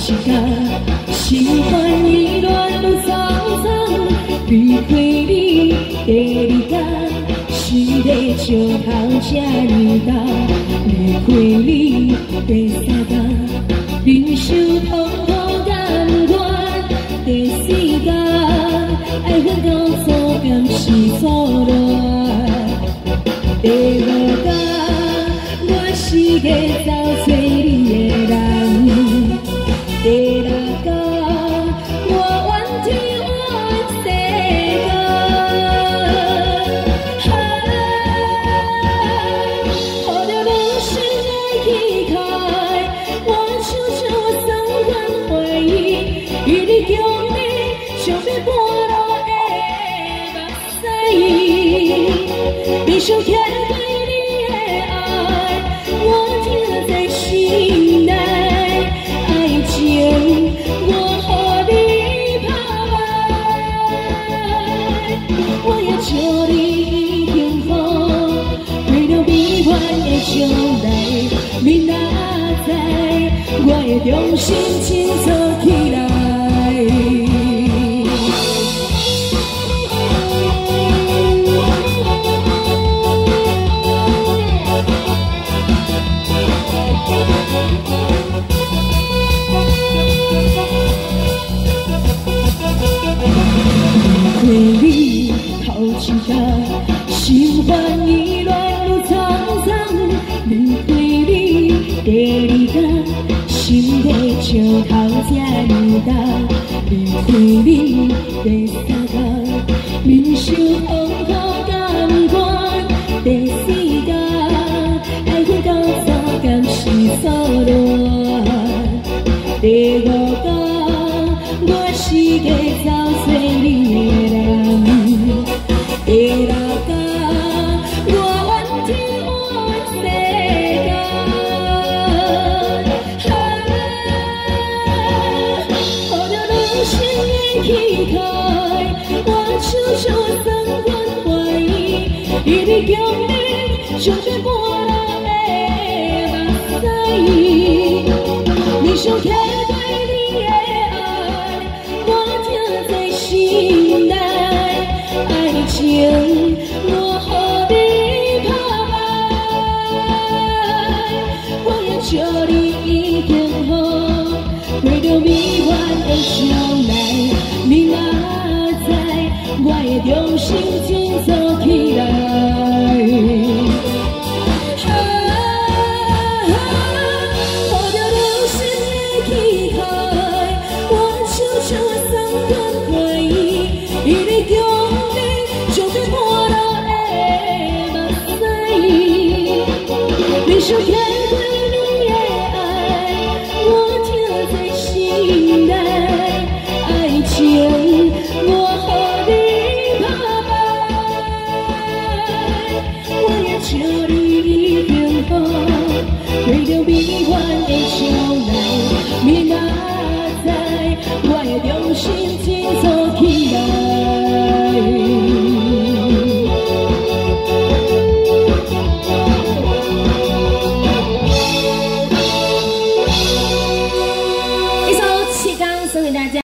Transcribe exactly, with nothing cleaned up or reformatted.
一天，心烦意乱路苍苍，离开你第二天，心在石头这呢重，离开你第三天，忍受痛苦甘愿，第四天，爱恨到错甘是错乱，第五天，我是个走找你的人，第六天，我怨天怨世间，抱着人生的气概，我悄悄送阮回忆，与你共你相伴半路的目屎，闭上眼对你的爱，我听在心内，爱情我予你拍卖，我要祝你幸福，为了美满的将来，明仔载我会重新振作起来。为你头一天，心烦意乱路苍苍，离开你第二天，心在石头这呢重，离开你第三天，忍受痛苦甘愿，第四天，爱恨到错甘是错乱，第五天，我是个走找你的人，第六天，我怨天怨世间，抱着人生的气概，我悄悄送阮回忆，与你共你相伴半路的目屎，你想起对你的爱，我听在心内，爱情我予你拍卖，我要祝你幸福，为了美满的将来，明仔载我会重新振作起来。抱着人生的气概，我悄悄送阮回忆，与你共你相伴半路的目屎，你想起对你的爱，我听在心内，爱情我予你拍卖，我要祝你幸福，为了美满的将来，明仔载我会重新振作起来。